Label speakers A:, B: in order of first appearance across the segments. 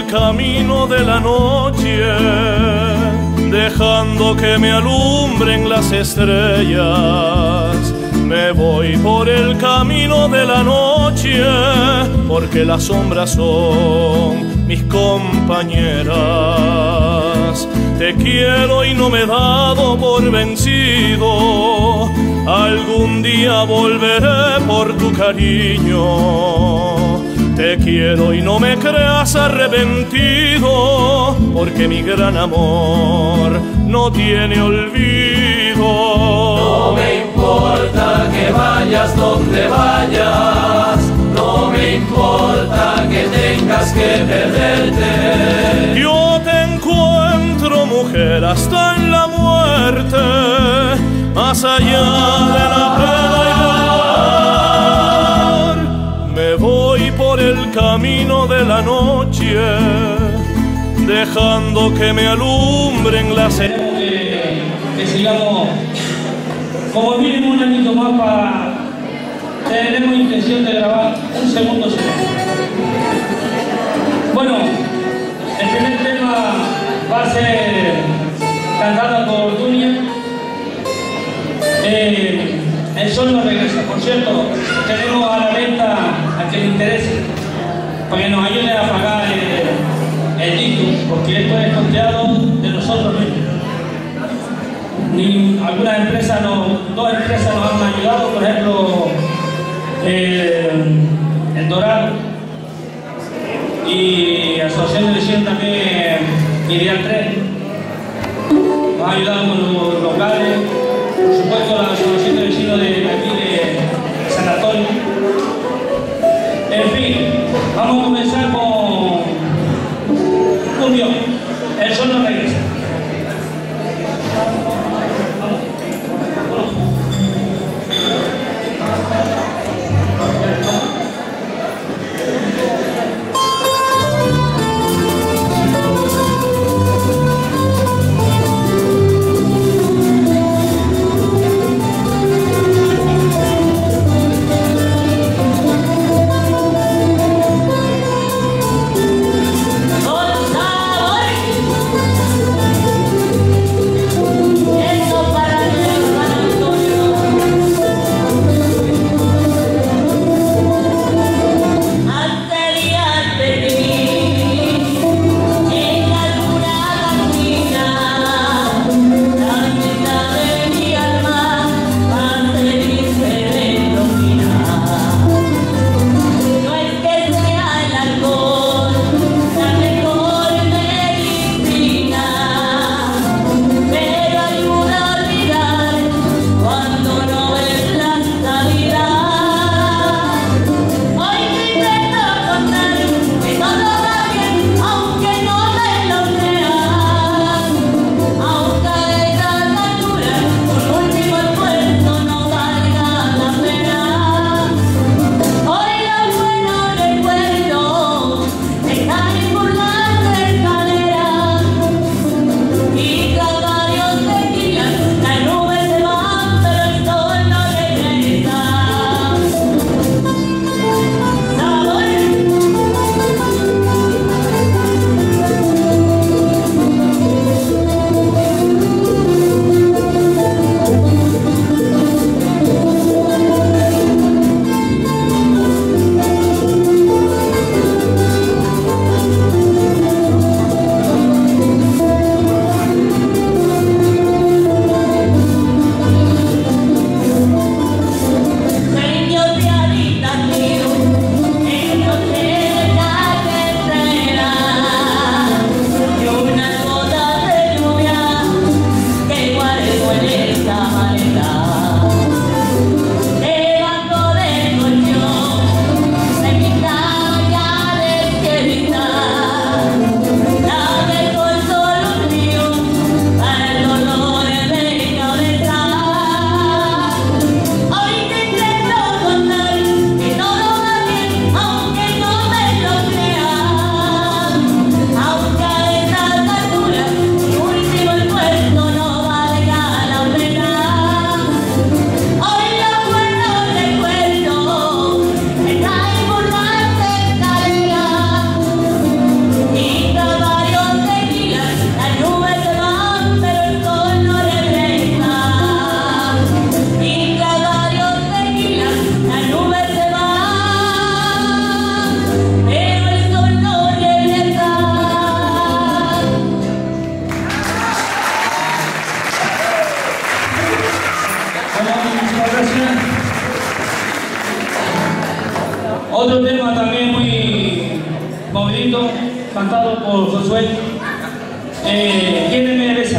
A: el camino de la noche, dejando que me alumbren las estrellas. Me voy por el camino de la noche, porque las sombras son mis compañeras. Te quiero y no me he dado por vencido. Algún día volveré por tu cariño. Te quiero y no me creas arrepentido, porque mi gran amor no tiene olvido.
B: No me importa que vayas donde vayas, no me importa que tengas que perderte.
A: Yo te encuentro, mujer, hasta en la muerte, más allá de la pena y del dolor. Me voy por el camino de la noche, dejando que me alumbren las
C: que sigamos como mínimo un añito más para... Tenemos intención de grabar un segundo solo. Bueno, el primer tema va a ser cantado por Dunia. El sol no regresa. Por cierto, tenemos a la venta a quien le interese para que nos ayude a pagar el disco, porque esto es costeado de nosotros mismos. Algunas empresas, dos empresas nos han ayudado, por ejemplo, el Dorado y Asociación de Visión también, Ideal 3. Nos ha ayudado con los locales, por supuesto la Asociación de Vecinos de aquí de San Antonio. En fin, vamos a comenzar con Cumbio, el sol no regresa. Otro tema también muy movidito, cantado por Josué. ¿Quién me besa?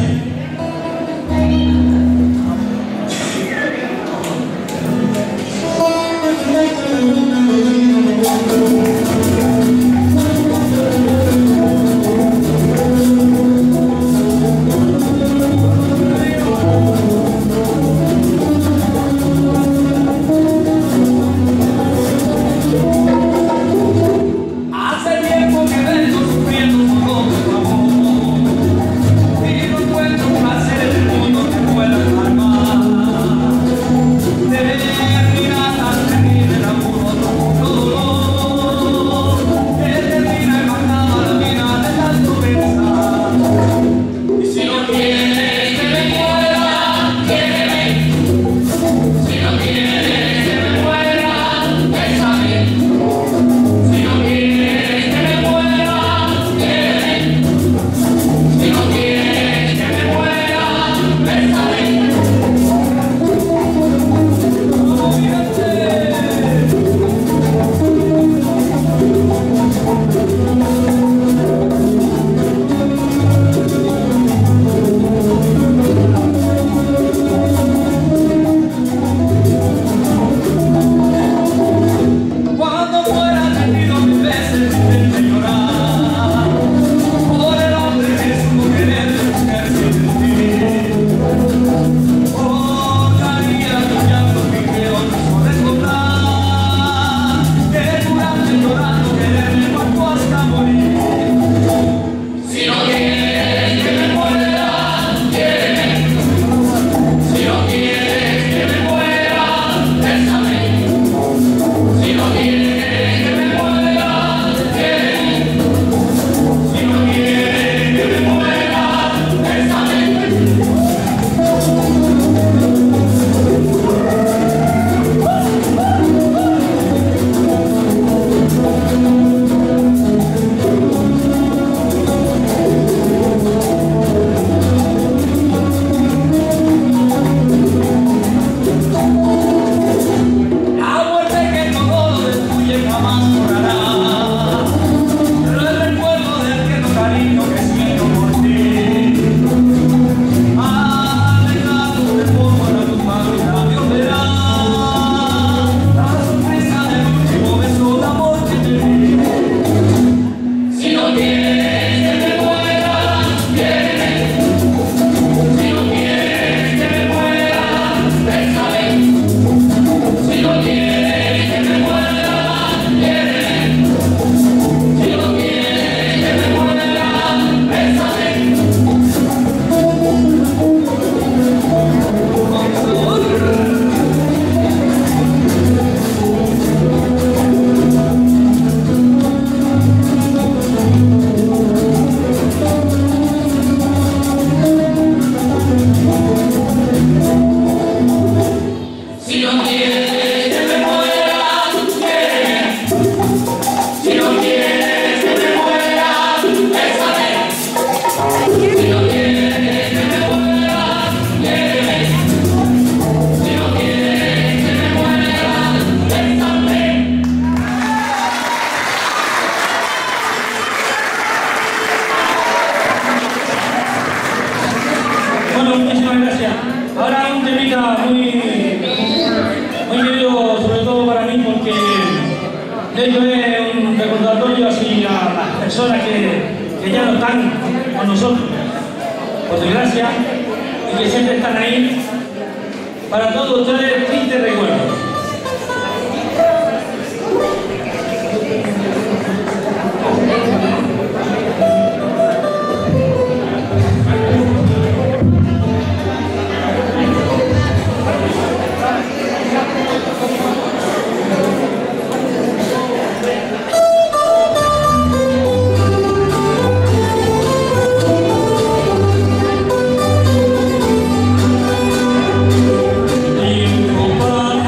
D: Ello es un recordatorio así a las personas que ya no están con nosotros, por desgracia, y que siempre están ahí. Para todos ustedes, triste recuerdo.
E: Tiempo para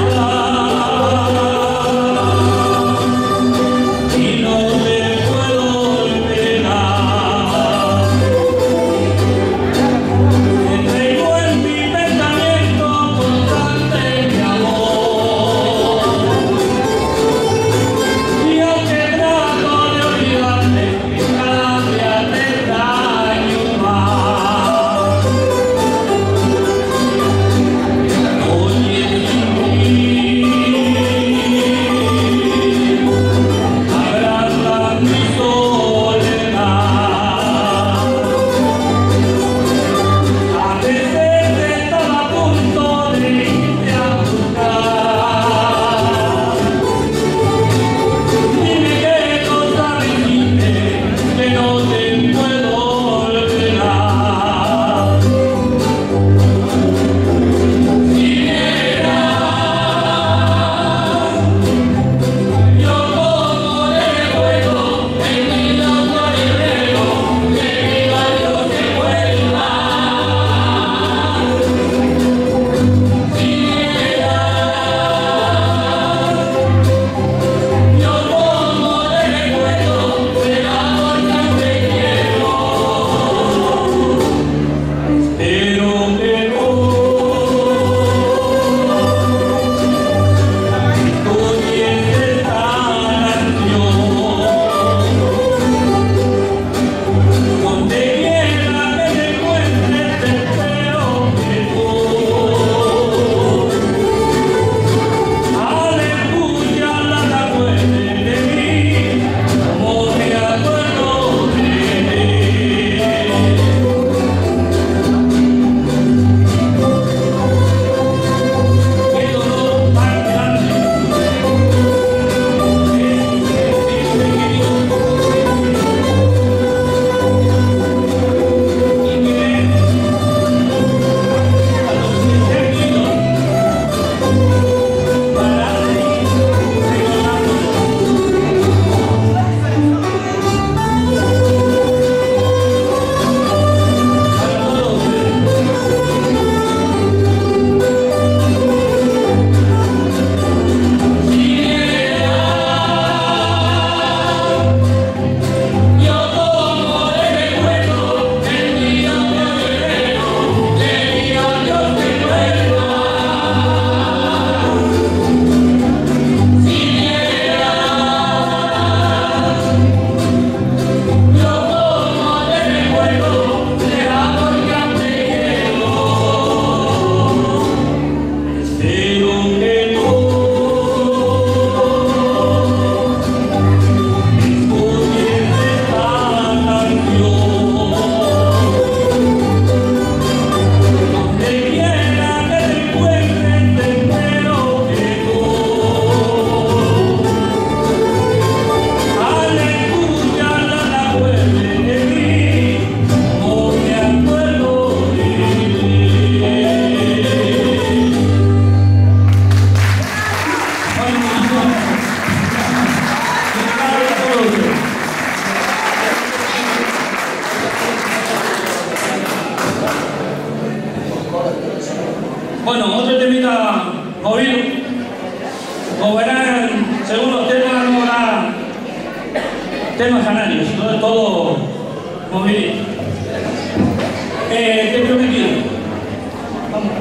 D: Como verán, según los temas, no habrá temas canarios, todo movidito. Te he prometido. Vamos.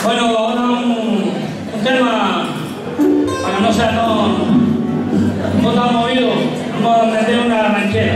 D: Bueno, ahora un tema para que no sea no tan movido. Vamos a meter una ranchera.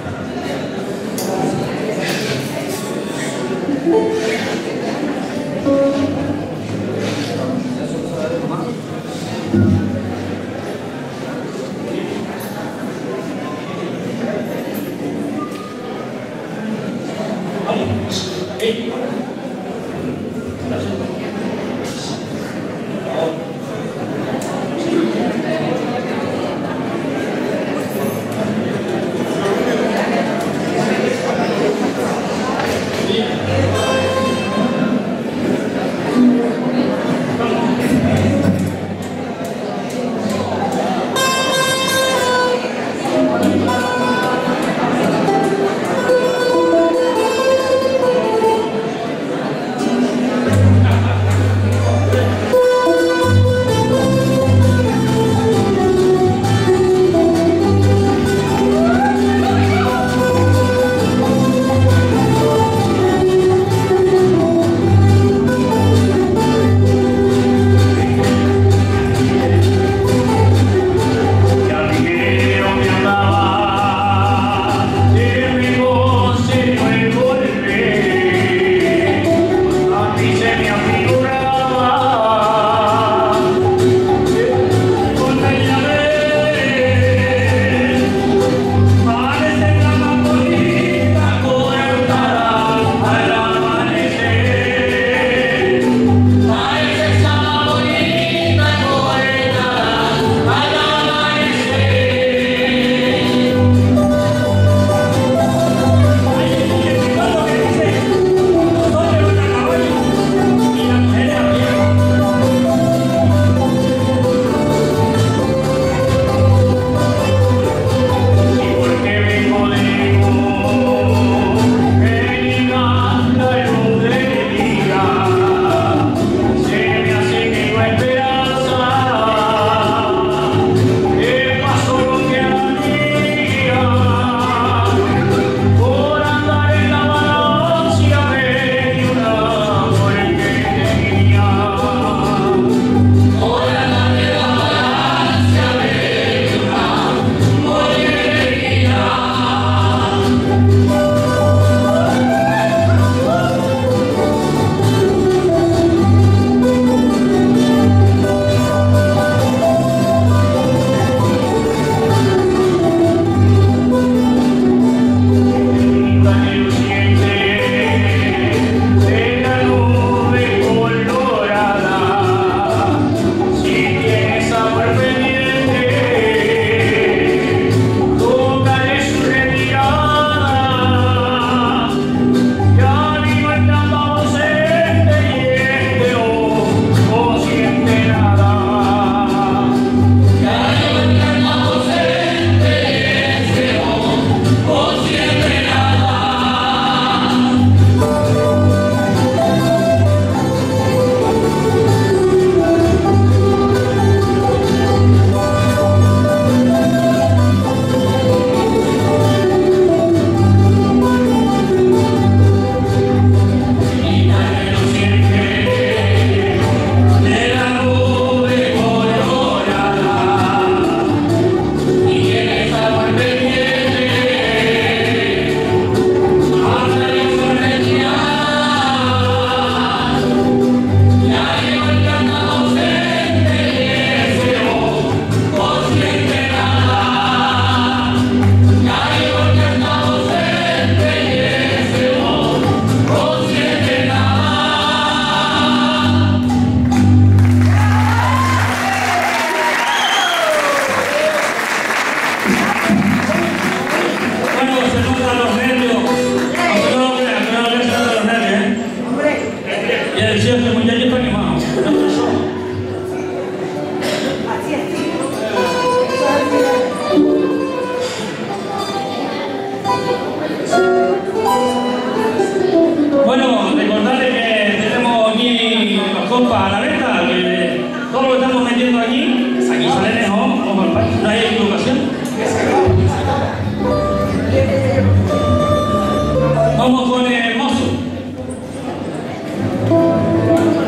D: compa a la venta, que todo lo que estamos metiendo aquí sale mejor, no hay equivocación. Vamos con el mozo.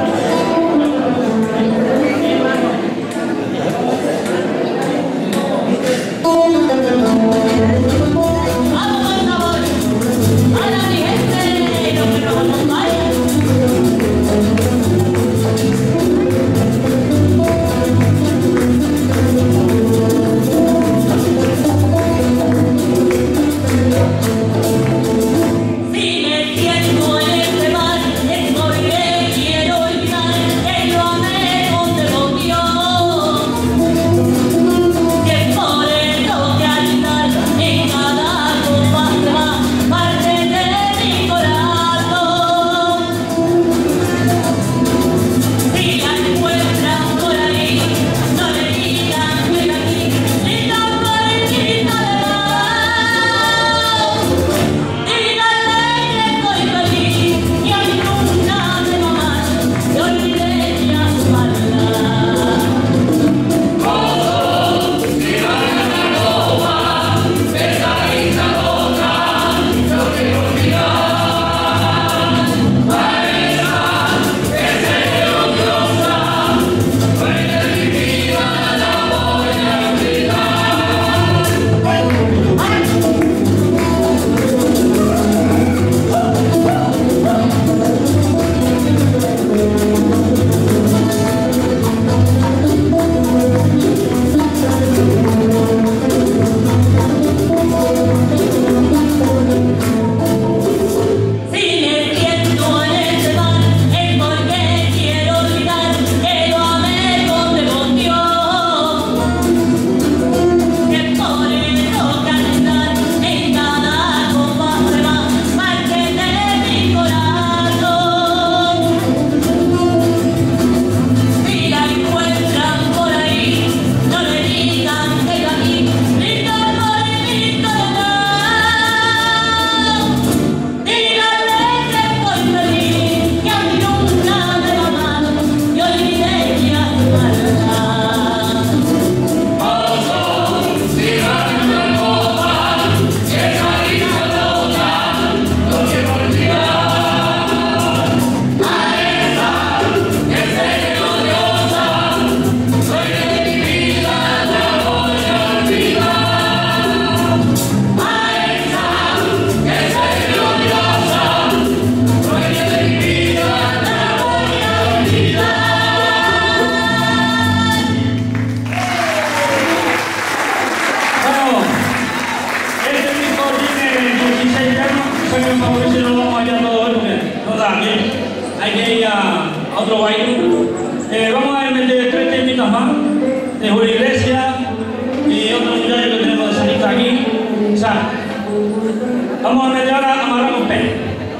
D: También hay que ir a otro baile. Vamos a meter 3 técnicas más de Julio Iglesias y otros muchachos que tenemos de salita aquí. O sea, vamos a meter ahora a Amarrar con Pena.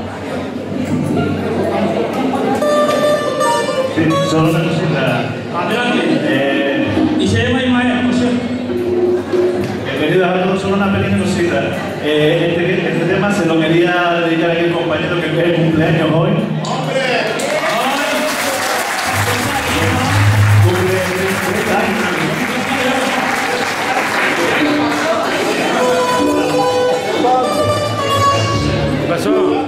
E: Sí, solo una cosita.
D: Adelante. Y se llama Ismael, por cierto.
E: Bienvenidos a todos, solo una pequeña cosita. Este tema se lo quería dedicar a aquel compañero que es el cumpleaños hoy.
A: ¿Qué pasó?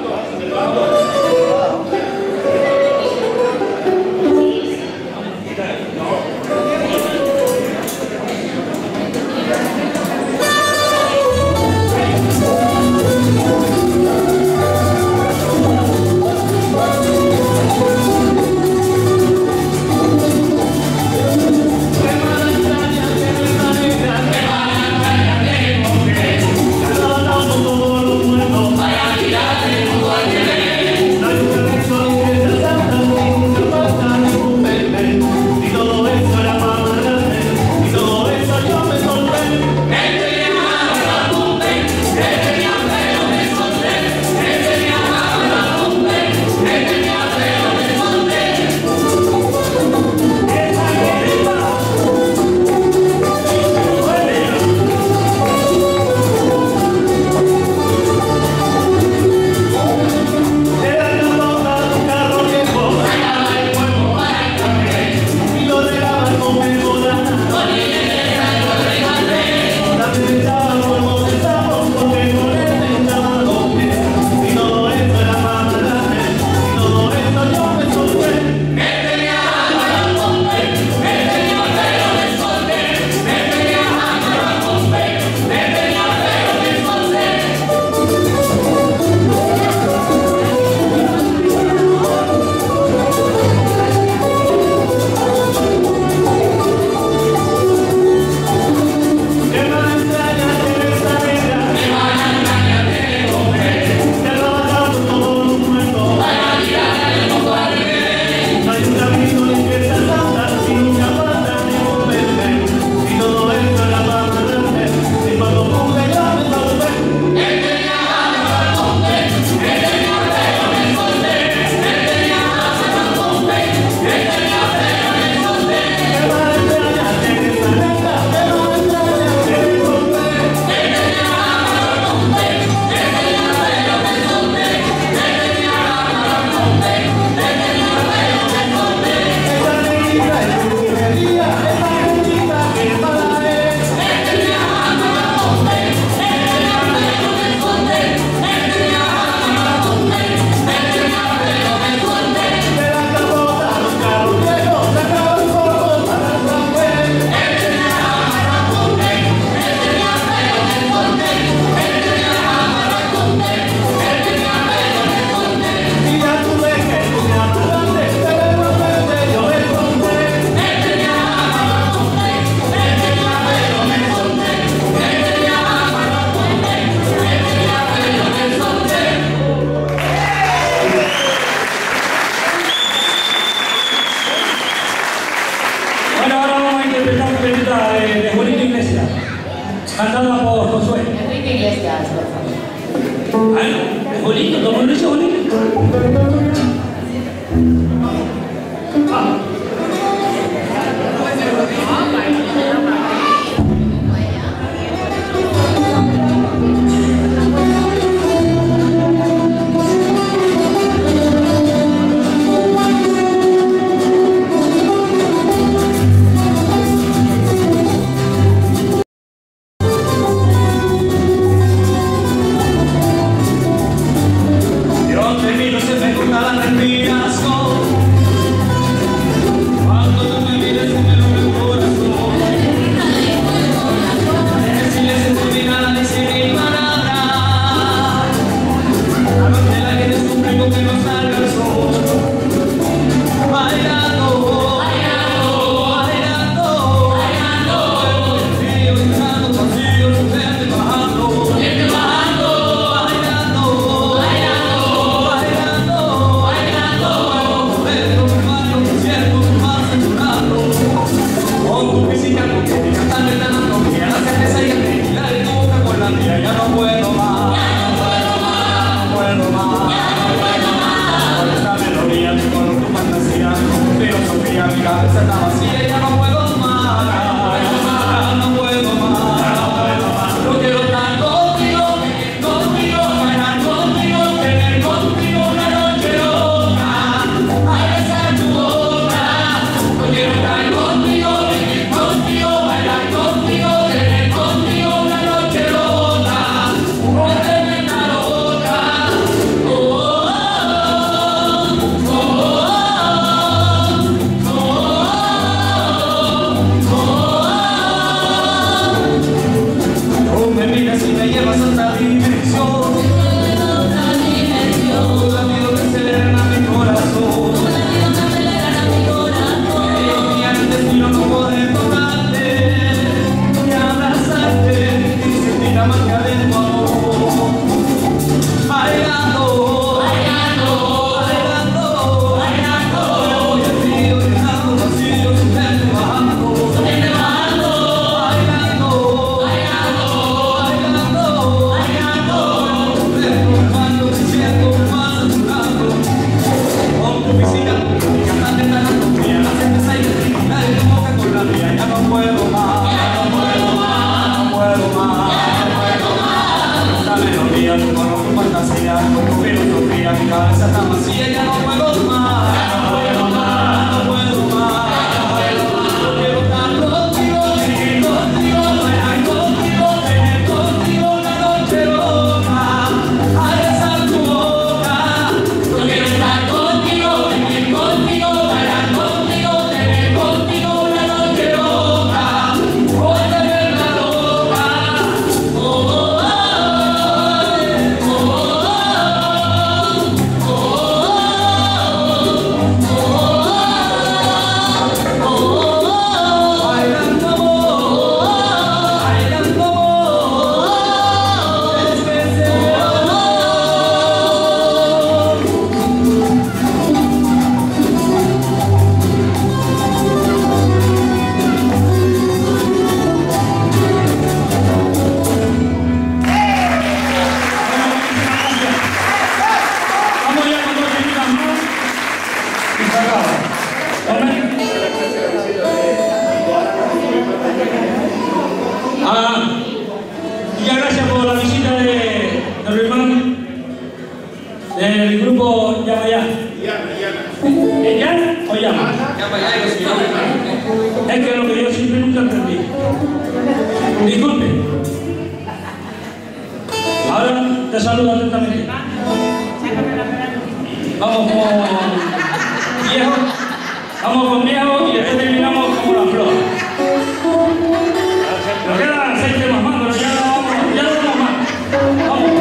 D: cantada por Josué.
F: Enrique Iglesias, por favor.
D: Ah, es bonito, todo el mundo dice bonito.
B: Yo te miro, se me corta la respiración. esa cama, si ella no puedo más, no puedo más, no puedo más, no puedo más. Yo quiero estar contigo, vivir contigo, bailar contigo, tener contigo una noche loca, abrazar tu boca. Yo quiero estar contigo, vivir contigo, bailar contigo, tener contigo una noche loca, volverla loca. Oh, oh, oh, oh,
D: Vamos ya con 2 minutos más y se acaba. ¿Vale? Muchas gracias por la visita de Ruimán, del grupo Llama Ya. ¿Es Llama o Llama? Es que lo que yo siempre nunca entendí. Disculpe. Ahora te saludo atentamente. Vamos con viejo, y después terminamos con la flor. Nos quedan 6 temas más, pero ya no vamos más. Vamos.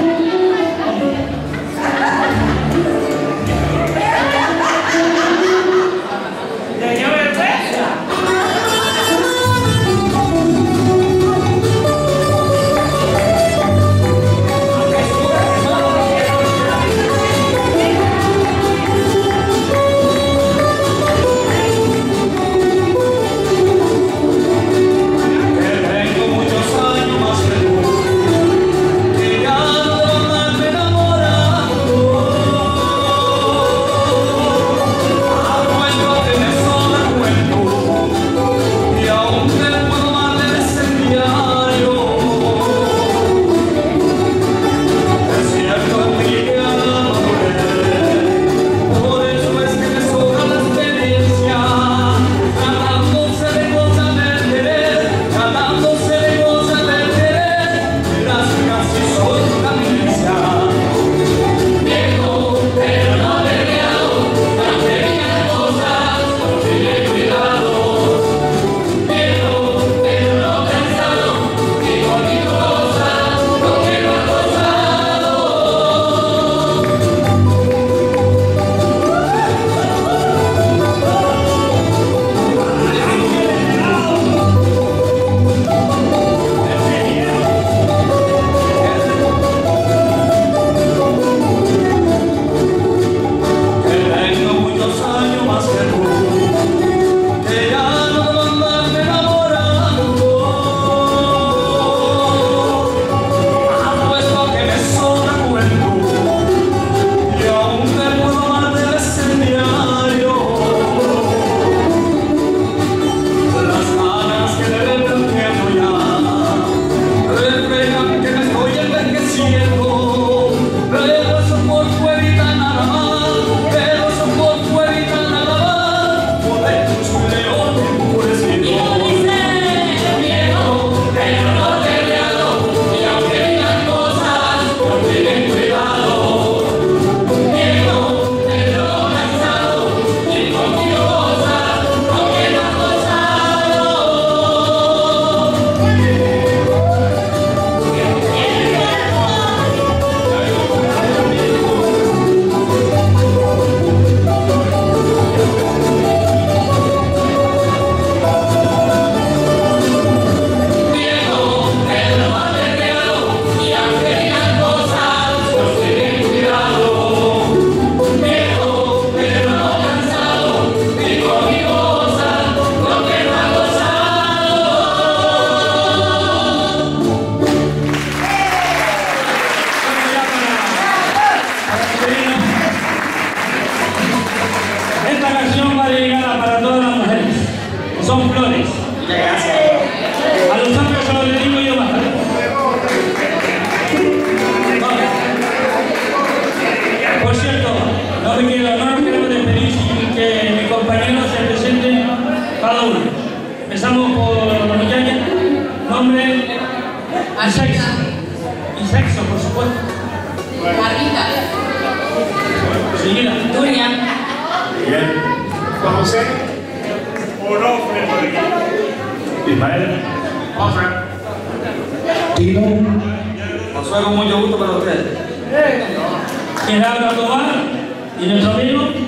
D: Así que no nos queremos despedir sin que mis compañeros se presenten cada uno. Empezamos por Yaya, nombre y sexo. Y sexo, por supuesto.
F: Carlita.
D: Seguida.
F: Turia.
E: Miguel.
A: Juan José. Onofre por aquí.
E: Ismael.
A: Onofre.
G: Tino.
C: Josué, con mucho gusto para ustedes.
D: Gerardo Tobar y nuestro amigo. Un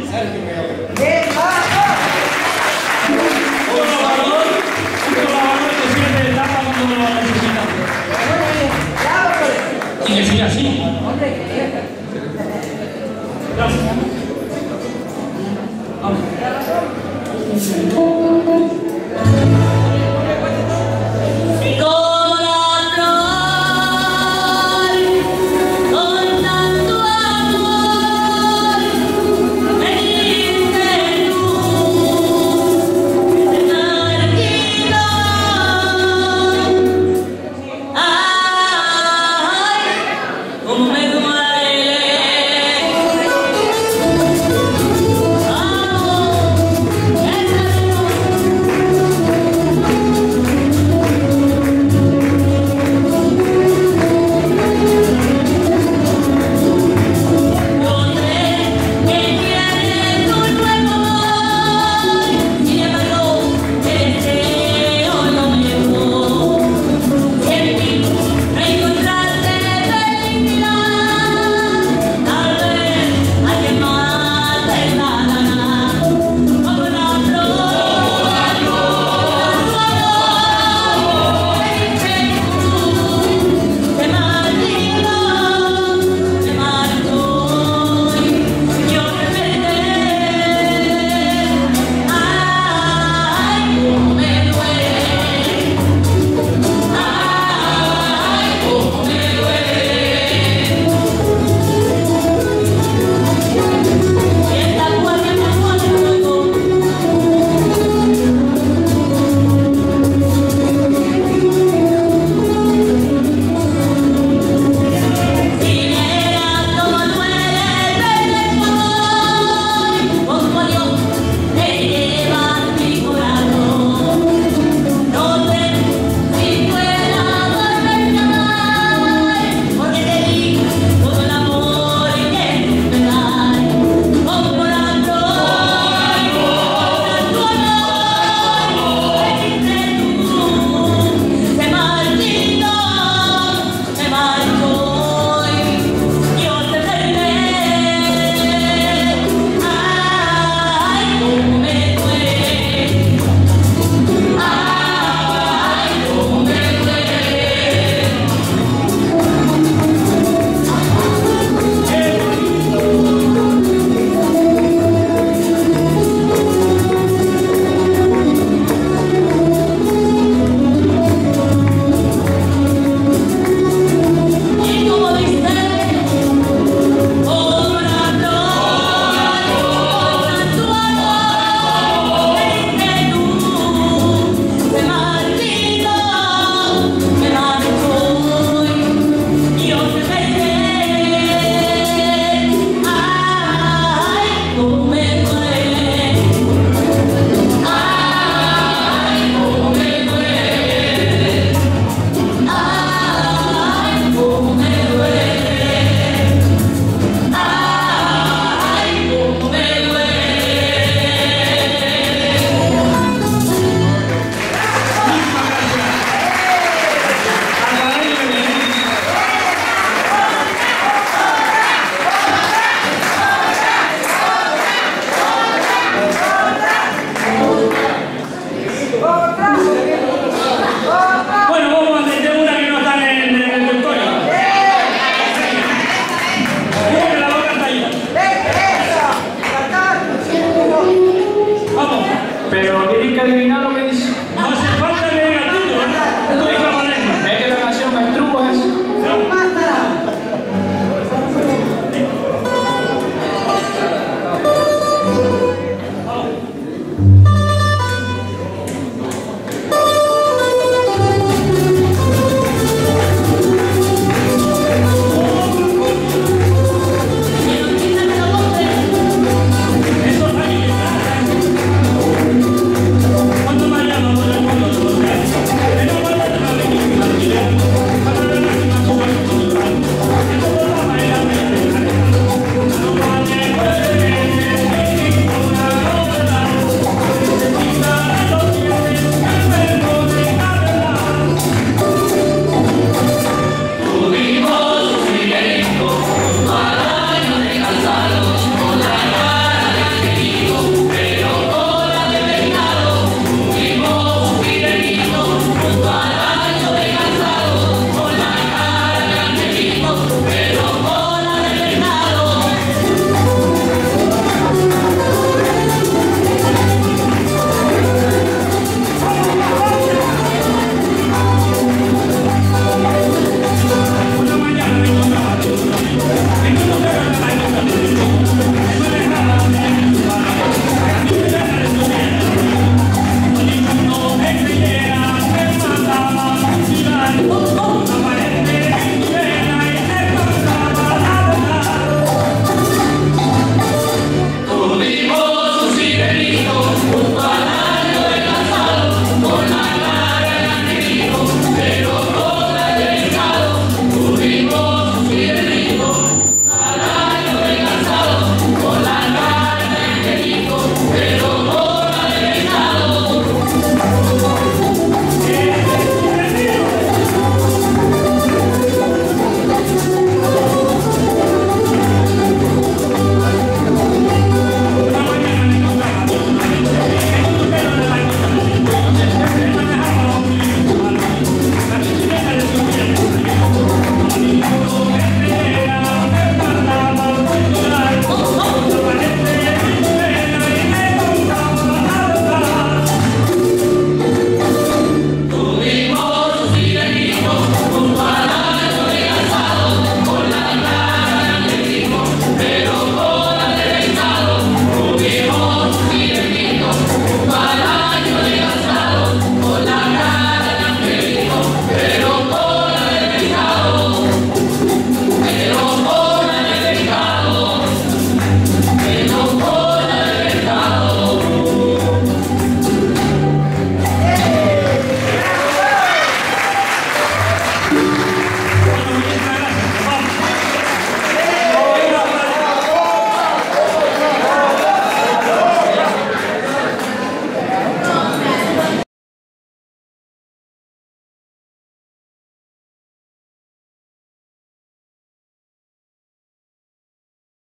D: trabajador que siempre tapa cuando lo necesitamos. Y que siga así.